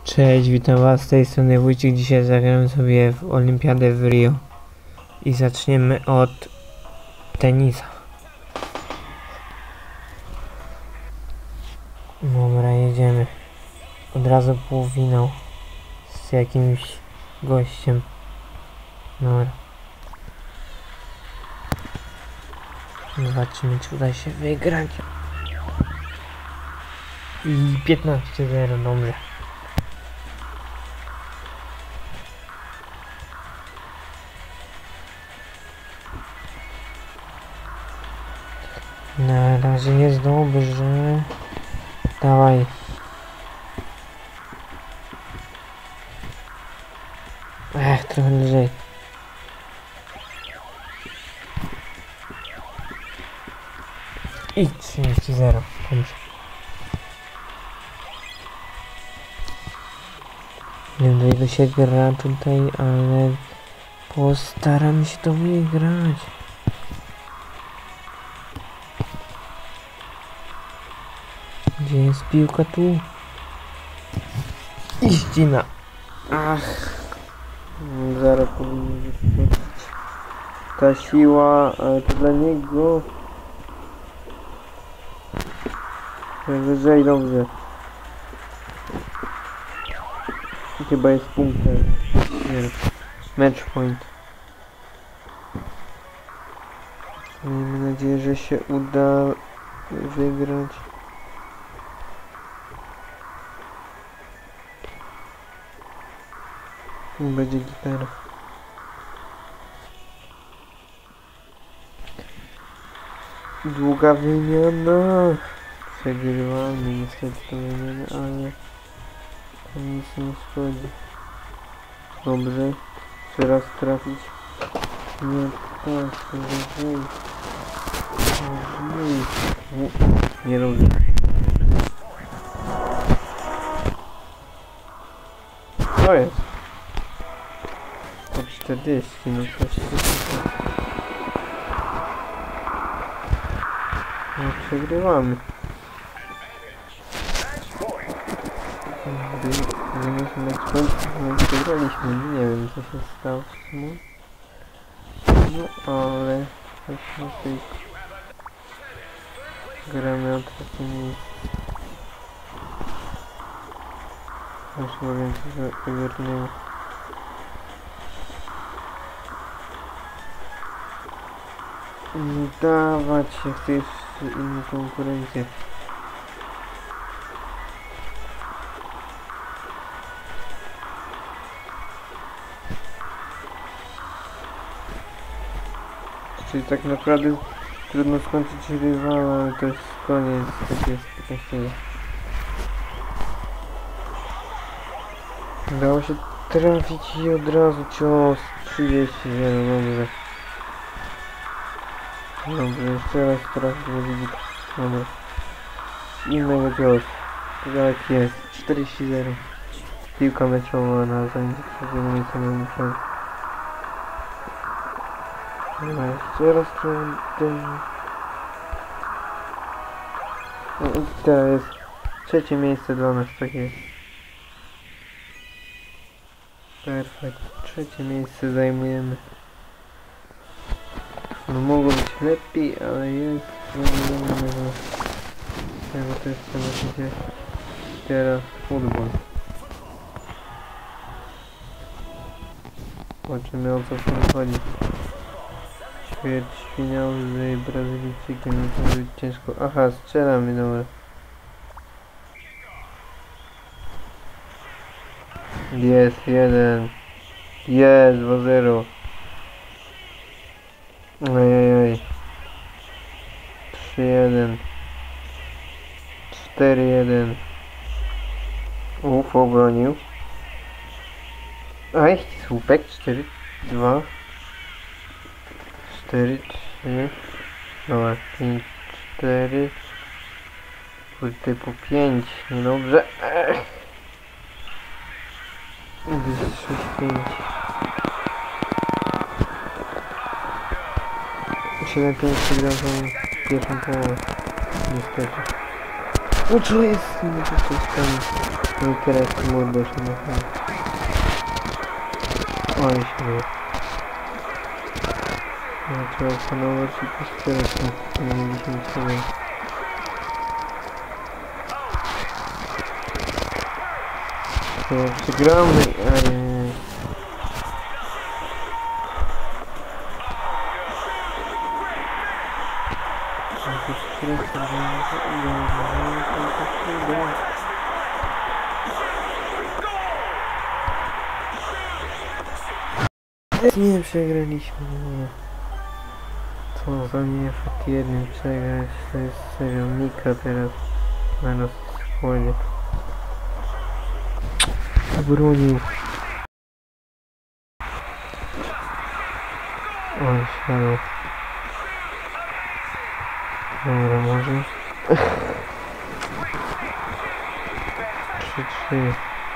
Cześć, witam was z tej strony Wójcik. Dzisiaj zagramy sobie w Olimpiadę w Rio. I zaczniemy od tenisa. Dobra, jedziemy. Od razu półfinał z jakimś gościem. Dobra. Zobaczymy, czy uda się wygrać. I 15-0, dobrze. Na razie jest dobrze. Dawaj. Trochę lżej. I 30-0. Dobrze. Nie wiem, do ile się gra tutaj, ale postaram się to wygrać. Gdzie jest piłka tu? I ścina. Zaraz powinien wyskoczyć. Ta siła, ale to dla niego. Wyżej, dobrze. Chyba jest punkt. Match point. Miejmy nadzieję, że się uda wygrać. Będzie gitara. Długa wymiana. Przegrywamy niestety tę wymianę, ale to nic nie szkodzi. Dobrze. Jeszcze raz trafić. Nie tak, wyżej. Nie dobrze. Co jest? Po 40, no coś no przegrywamy. Przegraliśmy, nie wiem co się stało w sumie. No ale na tej gramy o trzecie miejsce. Już powiem, że wygrniemy. Dawać, ja chcę jeszcze inną konkurencję. Czyli tak naprawdę trudno skończyć rywala, ale to jest koniec, tak jest szczęśliwie. Udało się trafić i od razu cios 31, dobrze. Dobrze, jeszcze raz trafić, nie widzi. Dobra. Innego cios. Tak jest, 40-0. Piłka meczowa na zajęcie trzeciego miejsca nie muszę. Dobra, jeszcze raz ten... No i teraz jest trzecie miejsce dla nas, tak jest. Perfekt, trzecie miejsce zajmujemy. No mogło być lepiej, ale jest problemy z tego testu będzie teraz futbol. Zobaczymy, o co w tym chodzi. Ćwierćfinał z Brazylijczykiem, to może być ciężko. Aha, strzelamy, dobra. Jest 1. Jest 2-0. Ojej. 3-1. 4-1. Obronił. Aj, słupek. 4-2. 4-3. Dobra, 5-4. Tutaj po 5. Niedobrze. 6-5. 7-5 przegrał tą pierwszą połowę. Niestety. O co jest? Nie to coś tam. I teraz mur doszedł na chwilę. Oj, się trzeba opanować i postarać się na 57. To przegramy, ajajaj. Nie przegraliśmy, nie. To za mnie fakt jednym przegrać, to jest serio Mika teraz na nas składzie. Obronił. Oj, siadł. Dobra, może. 3-3.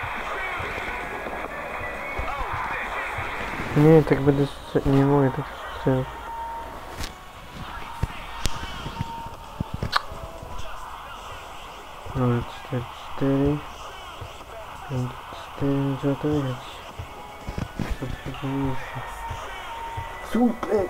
Nie, tak będę nie mogę tak strzelać. Dobra, 4-4. 5-4, trzeba to wiedzieć. Co trzeba miejsce. Super!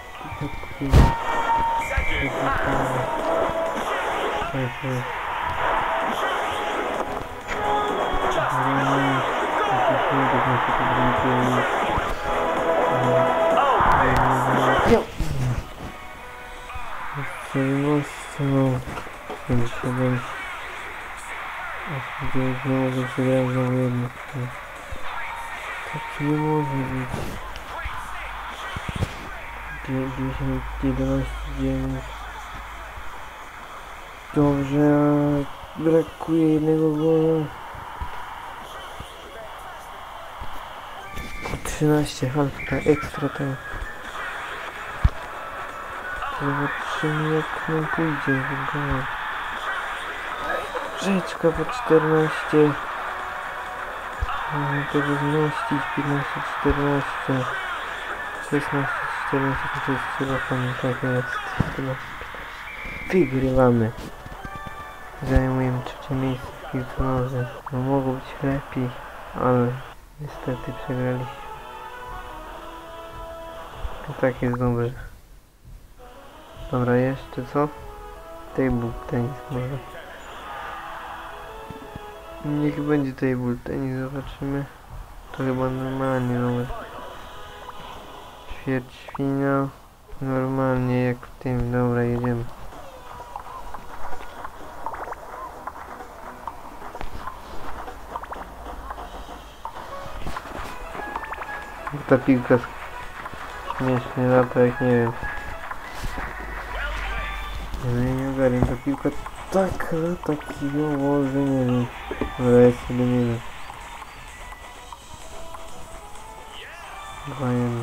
Nie może przegrać znowu jedno. Tak nie może być. 10, 11, 9. Dobrze, a brakuje jednego gola. 13, halka, ekstra time. Zobaczymy jak nam pójdzie. Rzeczka po 14. Mamy tego zmieścić. 15, 14. 16, 14, to jest chyba pamiętać, jest 14. Wygrywamy. Zajmujemy trzecie miejsce w piłce nożnej. No mogło być lepiej, ale niestety przegraliśmy. I tak jest dobrze. Dobra, jeszcze co? Table tenis może. Niech będzie table tenis, zobaczymy. To chyba normalnie numer. Ćwierćfinał. Normalnie jak w tym, dobra, jedziemy. Ta piłka śmiesznie lata, jak nie wiem. Nie ogarniam, ta piłka tak lata kijowo, że nie wiem. Ale ja sobie nie wiem. 2-1.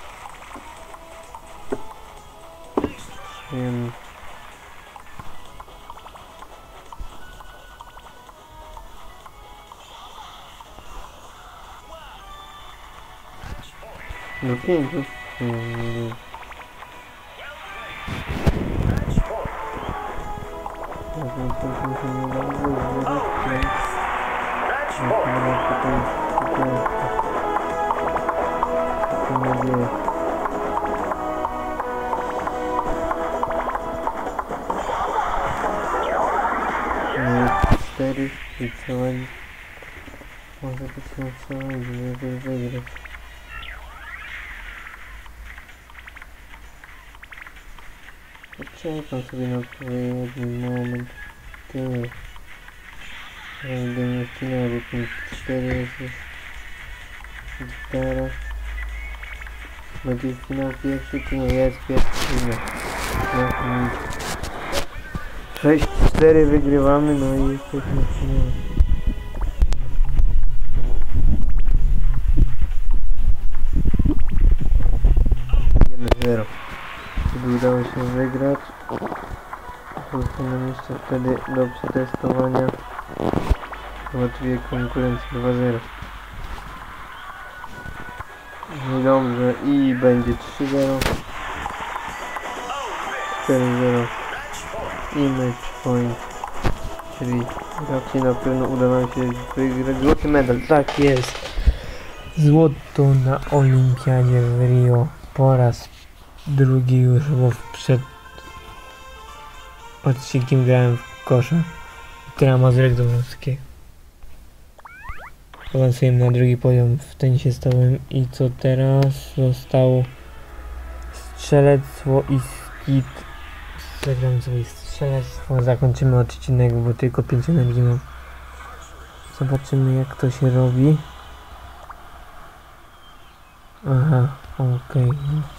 3-1. No 5. Cztery wycofali. Może to się wycofali, żeby wygrać. Poczekam sobie na jeden moment. Tyle. Będę finał, bo 5-4 jest już gitara. Będzie finał pierwszy, czy nie? Jest pierwszy finał. 6-4 wygrywamy, no i jesteśmy w finale. Gdyby udało się wygrać, zostaną jeszcze wtedy do przetestowania łatwiej konkurencji 2-0. No dobrze, i będzie 3-0, 4-0 i match point, czyli Raczej na pewno uda nam się wygrać złoty medal. Tak jest. Złoto na olimpiadzie w Rio. Po raz drugi już, bo przed odcinkiem grałem w kosza. Teraz Mazurek Dąbrowskiego. Awansujemy na drugi poziom w tenisie stołowym. I co teraz? Zostało strzelectwo i skit. Zagram sobie strzelectwo. Zakończymy odcinek, bo tylko 5 energii mam. Zobaczymy, jak to się robi. Aha, okej.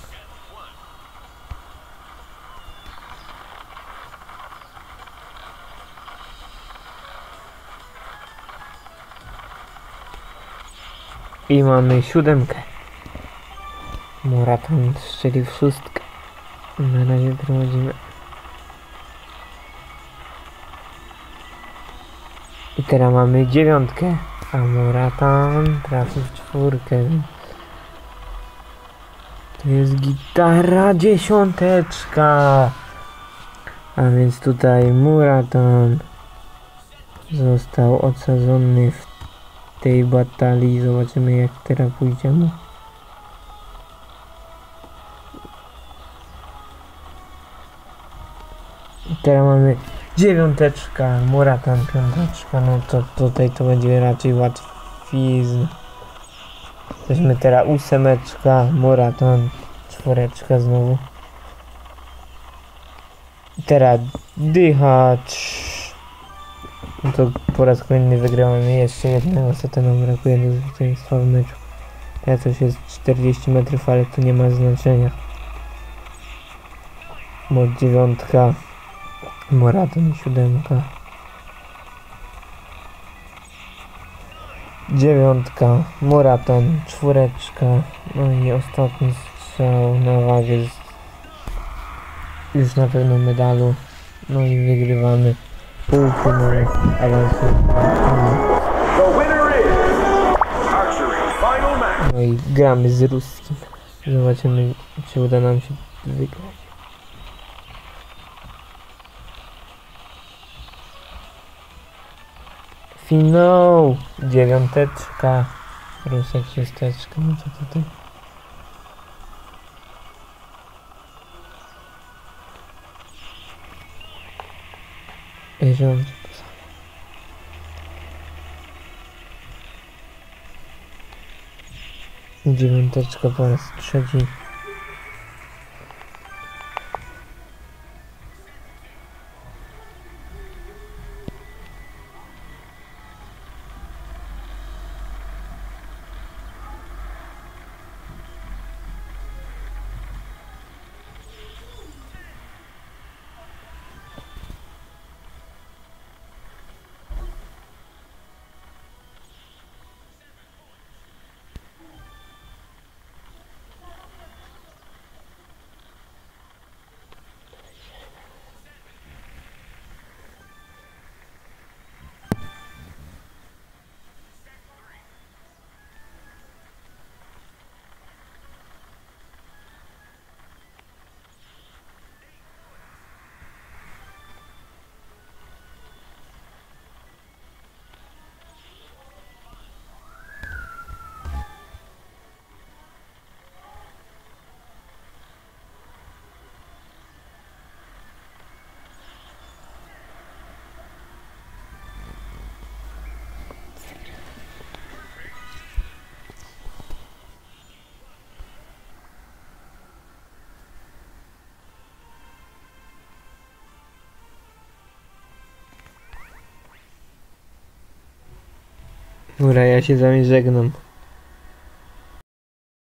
I mamy 7. Moraton strzelił w 6. Na razie prowadzimy. I teraz mamy 9. A Moraton trafił w 4. To jest gitara 10. A więc tutaj Moraton został odsadzony w tej batalii. Zobaczymy, jak teraz pójdzie mu. Teraz mamy 9. Moraton 5. No to tutaj to będzie raczej łatwizn. Weźmy teraz 8. Moraton 4 znowu. I teraz dychacz. No to po raz kolejny wygrałem jeszcze jednego seta, nam brakuje do zwycięstwa w meczu. Teraz coś jest 40 metrów, ale to nie ma znaczenia. Bo 9. Moraton 7. 9. Moraton 4. No i ostatni strzał na wagę już na pewno medalu. No i wygrywamy półfinał awansu. No i gramy z ruskim. Zobaczymy, czy uda nam się wygrać. Finał 9. Rusek 6. No co tutaj? Zielony. 9. po raz 3. Dobra, ja się z wami żegnam.